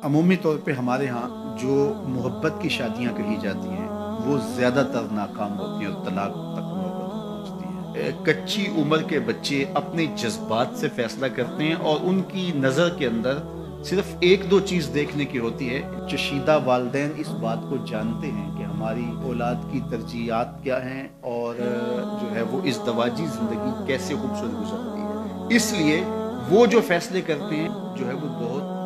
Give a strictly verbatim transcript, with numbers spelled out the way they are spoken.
अमूमी तौर पे हमारे यहाँ जो मोहब्बत की शादियाँ कही जाती हैं, वो ज़्यादातर नाकाम होती हैं और तलाक तक नौबत पहुँचती है। अ, कच्ची उम्र के बच्चे अपने जज़्बात से फ़ैसला करते हैं और उनकी नज़र के अंदर सिर्फ़ एक दो चीज़ देखने की होती है। चशीदा वालिदैन इस बात को जानते हैं कि हमारी औलाद की तरजीहात क्या हैं और अ, जो है वो इज़दवाजी ज़िंदगी कैसे खूबसूरत गुज़रती है। इसलिए वो जो फ़ैसले करते हैं, जो है वो बहुत